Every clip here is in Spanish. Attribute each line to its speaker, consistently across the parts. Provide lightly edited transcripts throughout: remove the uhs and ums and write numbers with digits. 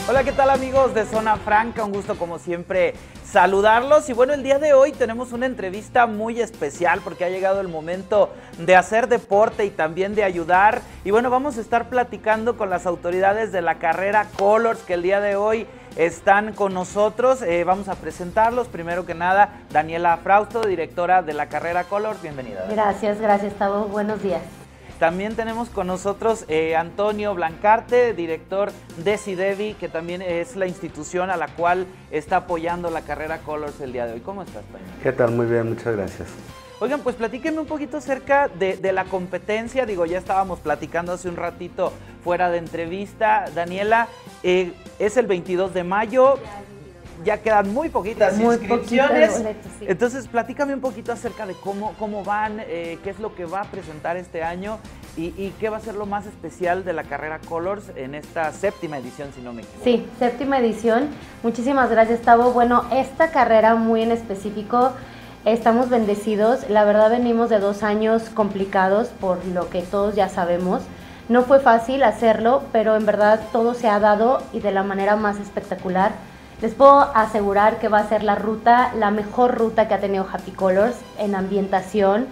Speaker 1: Hola, ¿qué tal amigos de Zona Franca? Un gusto como siempre saludarlos y bueno, el día de hoy tenemos una entrevista muy especial porque ha llegado el momento de hacer deporte y también de ayudar y bueno, vamos a estar platicando con las autoridades de la carrera Colors que el día de hoy están con nosotros. Vamos a presentarlos, primero que nada, Daniela Frausto, directora de la carrera Colors, bienvenida.
Speaker 2: Gracias, Tavo, buenos días.
Speaker 1: También tenemos con nosotros Antonio Blancarte, director de CIDEVI, que también es la institución a la cual está apoyando la carrera Colors el día de hoy. ¿Cómo estás, Toño?
Speaker 3: ¿Qué tal? Muy bien, muchas gracias.
Speaker 1: Oigan, pues platíquenme un poquito acerca de la competencia. Digo, ya estábamos platicando hace un ratito fuera de entrevista. Daniela, es el 22 de mayo. Ya quedan muy poquitas inscripciones.
Speaker 2: Boletos, sí.
Speaker 1: Entonces, platícame un poquito acerca de cómo van, qué es lo que va a presentar este año y qué va a ser lo más especial de la carrera Colors en esta séptima edición, si no me equivoco.
Speaker 2: Sí, séptima edición. Muchísimas gracias, Tavo. Bueno, esta carrera muy en específico, estamos bendecidos. La verdad, venimos de 2 años complicados, por lo que todos ya sabemos. No fue fácil hacerlo, pero en verdad todo se ha dado y de la manera más espectacular. Les puedo asegurar que va a ser la mejor ruta que ha tenido Happy Colors en ambientación,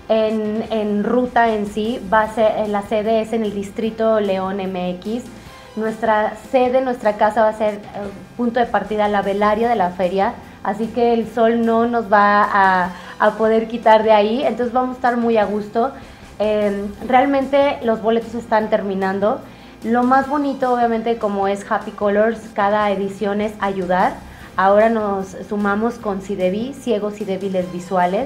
Speaker 2: en ruta en sí. Va a ser, la sede es en el Distrito León MX. Nuestra sede, nuestra casa va a ser punto de partida, la velaria de la feria, así que el sol no nos va a poder quitar de ahí, entonces vamos a estar muy a gusto. Realmente los boletos están terminando. Lo más bonito, obviamente, como es Happy Colors, cada edición es ayudar. Ahora nos sumamos con CIDEVI, ciegos y débiles visuales.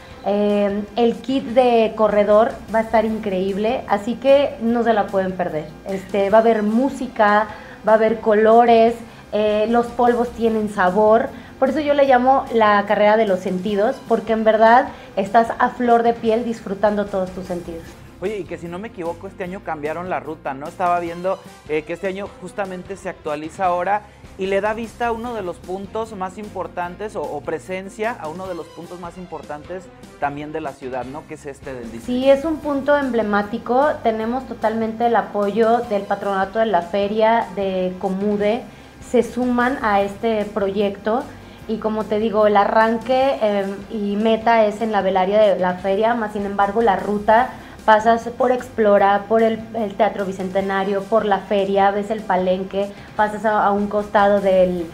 Speaker 2: El kit de corredor va a estar increíble, así que no se la pueden perder. Va a haber música, va a haber colores, los polvos tienen sabor. Por eso yo le llamo la carrera de los sentidos, porque en verdad estás a flor de piel disfrutando todos tus sentidos.
Speaker 1: Oye, y que si no me equivoco, este año cambiaron la ruta, ¿no? Estaba viendo que este año justamente se actualiza ahora y le da vista a uno de los puntos más importantes o presencia a uno de los puntos más importantes también de la ciudad, ¿no? Que es este del distrito.
Speaker 2: Sí, es un punto emblemático. Tenemos totalmente el apoyo del Patronato de la Feria, de Comude. Se suman a este proyecto. Y como te digo, el arranque y meta es en la velaria de la feria, más sin embargo la ruta pasas por Explora, por el Teatro Bicentenario, por la feria, ves el palenque, pasas a un costado del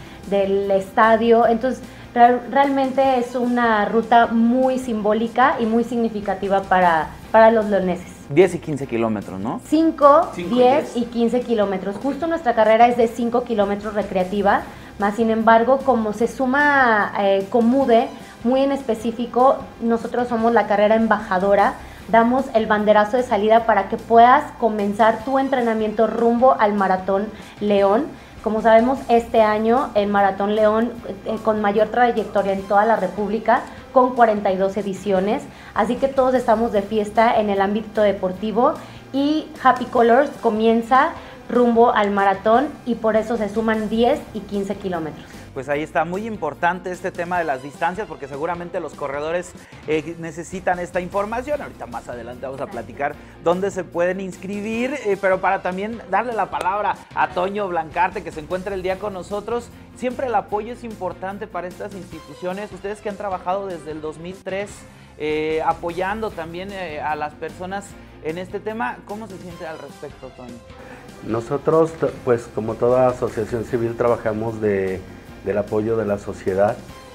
Speaker 2: estadio. Entonces realmente es una ruta muy simbólica y muy significativa para los leoneses.
Speaker 1: 10 y 15 kilómetros, ¿no?
Speaker 2: 5, 10 y 15 kilómetros. Justo nuestra carrera es de 5 kilómetros recreativa, más sin embargo, como se suma Comude, muy en específico, nosotros somos la carrera embajadora, damos el banderazo de salida para que puedas comenzar tu entrenamiento rumbo al Maratón León. Como sabemos, este año el Maratón León, con mayor trayectoria en toda la República, con 42 ediciones, así que todos estamos de fiesta en el ámbito deportivo y Happy Colors comienza rumbo al maratón y por eso se suman 10 y 15 kilómetros.
Speaker 1: Pues ahí está, muy importante este tema de las distancias porque seguramente los corredores necesitan esta información. Ahorita más adelante vamos a platicar dónde se pueden inscribir, pero para también darle la palabra a Toño Blancarte que se encuentra el día con nosotros. Siempre el apoyo es importante para estas instituciones. Ustedes que han trabajado desde el 2003 apoyando también a las personas en este tema, ¿cómo se siente al respecto, Toño?
Speaker 3: Nosotros, pues como toda asociación civil, trabajamos del apoyo de la sociedad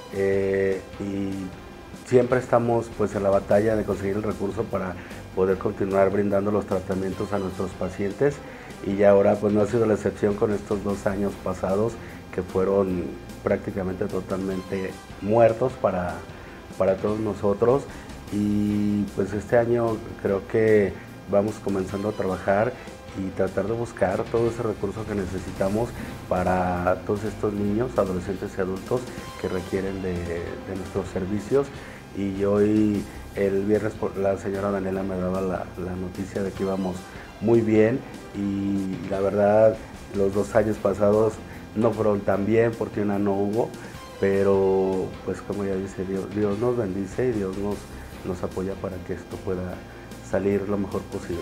Speaker 3: y siempre estamos pues en la batalla de conseguir el recurso para poder continuar brindando los tratamientos a nuestros pacientes y ya ahora pues no ha sido la excepción con estos 2 años pasados que fueron prácticamente totalmente muertos para todos nosotros y pues este año creo que vamos comenzando a trabajar y tratar de buscar todo ese recurso que necesitamos para todos estos niños, adolescentes y adultos que requieren de nuestros servicios. Y hoy, el viernes, la señora Daniela me daba la noticia de que íbamos muy bien y la verdad los 2 años pasados no fueron tan bien porque una no hubo, pero pues como ya dice Dios nos bendice y Dios nos apoya para que esto pueda salir lo mejor posible.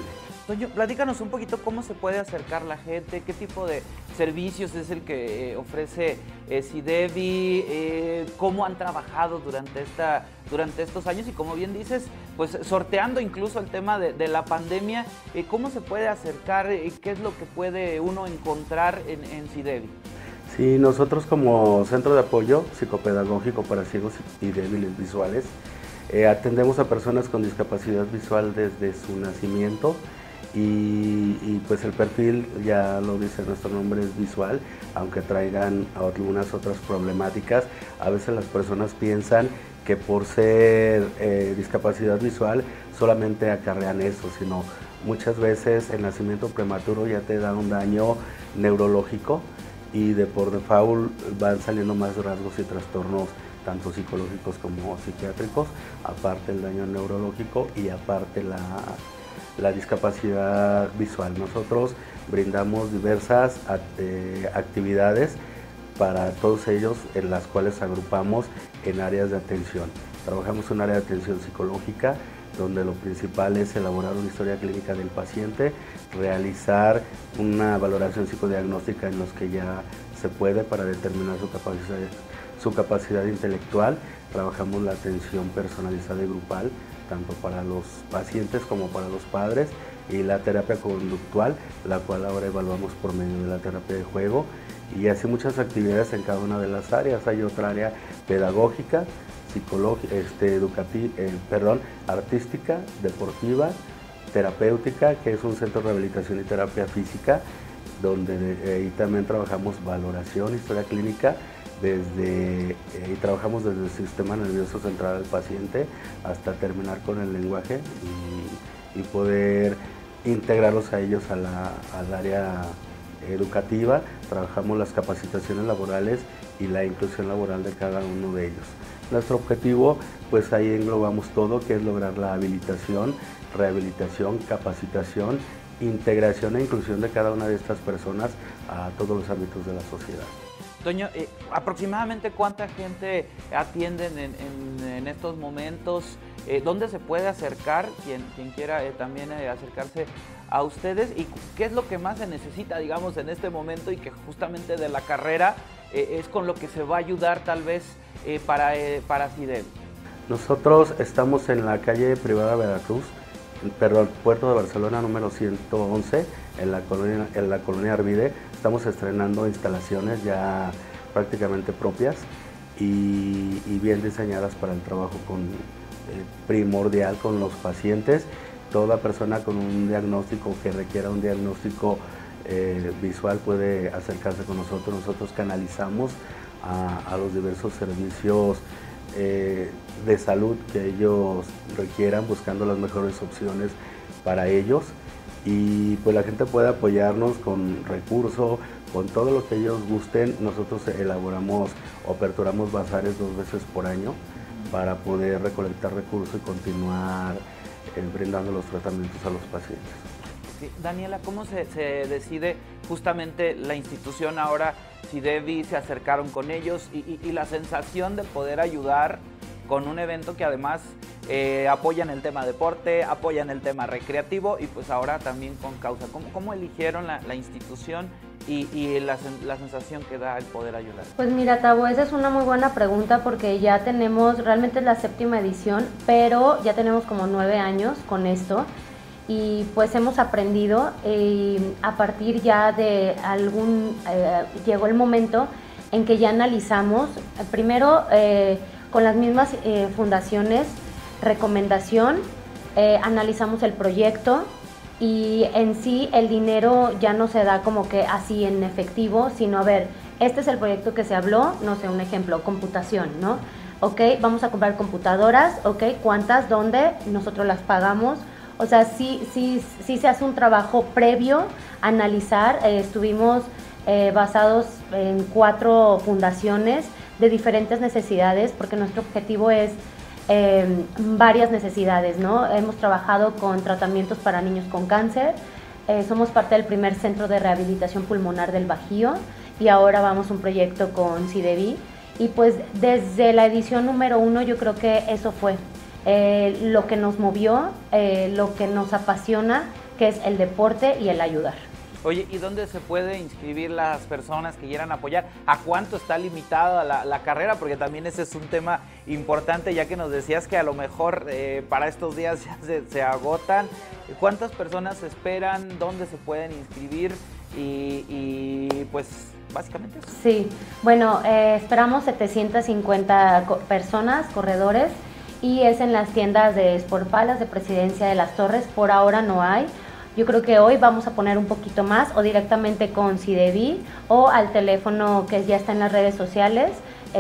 Speaker 1: Toño, platícanos un poquito cómo se puede acercar la gente, qué tipo de servicios es el que ofrece SIDEVI, cómo han trabajado durante estos años y, como bien dices, pues sorteando incluso el tema de la pandemia, cómo se puede acercar, qué es lo que puede uno encontrar en SIDEVI.
Speaker 3: Sí, nosotros como Centro de Apoyo Psicopedagógico para Ciegos y Débiles Visuales atendemos a personas con discapacidad visual desde su nacimiento y pues el perfil, ya lo dice nuestro nombre, es visual, aunque traigan algunas otras problemáticas. A veces las personas piensan que por ser discapacidad visual solamente acarrean eso, sino muchas veces el nacimiento prematuro ya te da un daño neurológico y por default van saliendo más rasgos y trastornos tanto psicológicos como psiquiátricos, aparte el daño neurológico y aparte la discapacidad visual. Nosotros brindamos diversas actividades para todos ellos, en las cuales agrupamos en áreas de atención. Trabajamos en un área de atención psicológica, donde lo principal es elaborar una historia clínica del paciente, realizar una valoración psicodiagnóstica en los que ya se puede para determinar su capacidad intelectual. Trabajamos la atención personalizada y grupal, tanto para los pacientes como para los padres, y la terapia conductual, la cual ahora evaluamos por medio de la terapia de juego, y así muchas actividades en cada una de las áreas. Hay otra área pedagógica, psicológica, artística, deportiva, terapéutica, que es un centro de rehabilitación y terapia física, donde ahí también trabajamos valoración, historia clínica, y trabajamos desde el sistema nervioso central del paciente hasta terminar con el lenguaje y poder integrarlos a ellos al área educativa. Trabajamos las capacitaciones laborales y la inclusión laboral de cada uno de ellos. Nuestro objetivo, pues ahí englobamos todo, que es lograr la habilitación, rehabilitación, capacitación, integración e inclusión de cada una de estas personas a todos los ámbitos de la sociedad.
Speaker 1: Toño, ¿aproximadamente cuánta gente atienden en estos momentos? ¿Dónde se puede acercar quien quiera también acercarse a ustedes? ¿Y qué es lo que más se necesita, digamos, en este momento y que justamente de la carrera es con lo que se va a ayudar tal vez para SIDEVI?
Speaker 3: Nosotros estamos en la calle Privada Veracruz, Puerto de Barcelona número 111, en la colonia Arvide. Estamos estrenando instalaciones ya prácticamente propias y bien diseñadas para el trabajo primordial con los pacientes. Toda persona con un diagnóstico que requiera un diagnóstico visual puede acercarse con nosotros. Nosotros canalizamos a los diversos servicios de salud que ellos requieran, buscando las mejores opciones para ellos, y pues la gente puede apoyarnos con recursos, con todo lo que ellos gusten. Nosotros elaboramos o aperturamos bazares 2 veces por año para poder recolectar recursos y continuar brindando los tratamientos a los pacientes.
Speaker 1: Daniela, ¿cómo se decide justamente la institución ahora, SIDEVI, se acercaron con ellos y la sensación de poder ayudar con un evento que además apoyan el tema deporte, apoyan el tema recreativo y pues ahora también con causa? ¿Cómo eligieron la institución y la sensación que da el poder ayudar?
Speaker 2: Pues mira, Tabo, esa es una muy buena pregunta porque ya tenemos, realmente es la 7ª edición, pero ya tenemos como 9 años con esto. Y pues hemos aprendido a partir ya de llegó el momento en que ya analizamos, primero con las mismas fundaciones, recomendación, analizamos el proyecto y en sí el dinero ya no se da como que así en efectivo, sino a ver, este es el proyecto que se habló, no sé, un ejemplo, computación, ¿no? Ok, vamos a comprar computadoras, ok, ¿cuántas? ¿Dónde? Nosotros las pagamos. O sea, sí se hace un trabajo previo, analizar. Estuvimos basados en 4 fundaciones de diferentes necesidades, porque nuestro objetivo es varias necesidades, ¿no? Hemos trabajado con tratamientos para niños con cáncer, somos parte del primer centro de rehabilitación pulmonar del Bajío y ahora vamos a un proyecto con SIDEVI. Y pues desde la edición número 1 yo creo que eso fue lo que nos movió, lo que nos apasiona, que es el deporte y el ayudar.
Speaker 1: Oye, ¿y dónde se puede inscribir las personas que quieran apoyar? ¿A cuánto está limitada la carrera? Porque también ese es un tema importante, ya que nos decías que a lo mejor para estos días ya se agotan. ¿Cuántas personas esperan? ¿Dónde se pueden inscribir? Y pues básicamente eso.
Speaker 2: Sí, bueno, esperamos 750 personas, corredores, y es en las tiendas de Sport Palace de Presidencia de las Torres. Por ahora no hay. Yo creo que hoy vamos a poner un poquito más, o directamente con Cidevi o al teléfono que ya está en las redes sociales,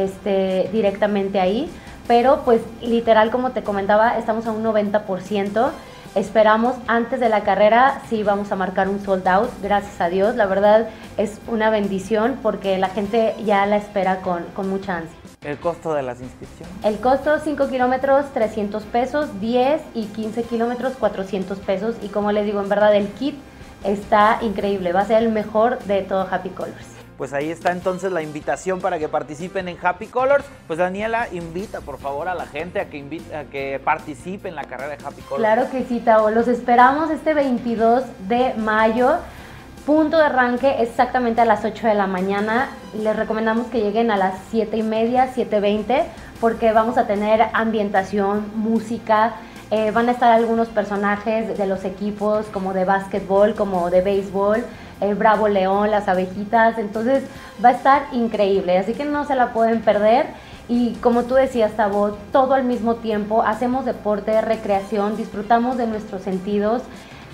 Speaker 2: directamente ahí. Pero pues literal, como te comentaba, estamos a un 90%. Esperamos antes de la carrera, sí vamos a marcar un sold out, gracias a Dios. La verdad es una bendición porque la gente ya la espera con mucha ansia.
Speaker 1: ¿El costo de las inscripciones?
Speaker 2: El costo, 5 kilómetros, 300 pesos, 10 y 15 kilómetros, 400 pesos. Y como les digo, en verdad el kit está increíble, va a ser el mejor de todo Happy Colors.
Speaker 1: Pues ahí está entonces la invitación para que participen en Happy Colors. Pues Daniela, invita por favor a la gente a que participe en la carrera de Happy Colors.
Speaker 2: Claro que sí, Tavo, los esperamos este 22 de mayo. Punto de arranque exactamente a las 8 de la mañana. Les recomendamos que lleguen a las 7:30, 7:20, porque vamos a tener ambientación, música. Van a estar algunos personajes de los equipos, como de básquetbol, como de béisbol, Bravo León, las abejitas. Entonces va a estar increíble, así que no se la pueden perder. Y como tú decías, Tavo, todo al mismo tiempo. Hacemos deporte, recreación, disfrutamos de nuestros sentidos.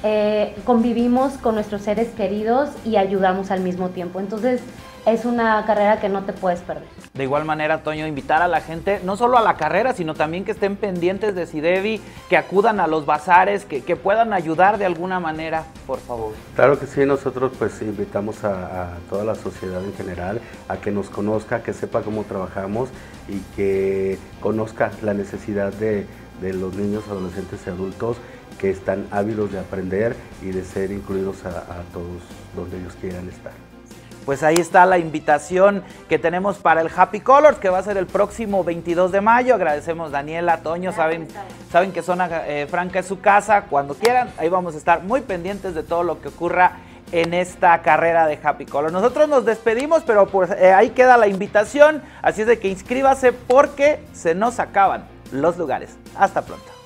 Speaker 2: Convivimos con nuestros seres queridos y ayudamos al mismo tiempo. Entonces es una carrera que no te puedes perder.
Speaker 1: De igual manera, Toño, invitar a la gente no solo a la carrera, sino también que estén pendientes de Cidevi, que acudan a los bazares, que puedan ayudar de alguna manera, por favor.
Speaker 3: Claro que sí, nosotros pues invitamos a toda la sociedad en general a que nos conozca, que sepa cómo trabajamos y que conozca la necesidad de los niños, adolescentes y adultos que están ávidos de aprender y de ser incluidos a todos donde ellos quieran estar.
Speaker 1: Pues ahí está la invitación que tenemos para el Happy Colors, que va a ser el próximo 22 de mayo. Agradecemos Daniela, Toño, saben que Zona Franca es su casa, cuando quieran. Ahí vamos a estar muy pendientes de todo lo que ocurra en esta carrera de Happy Colors. Nosotros nos despedimos, pero pues ahí queda la invitación, así es de que inscríbase porque se nos acaban los lugares. Hasta pronto.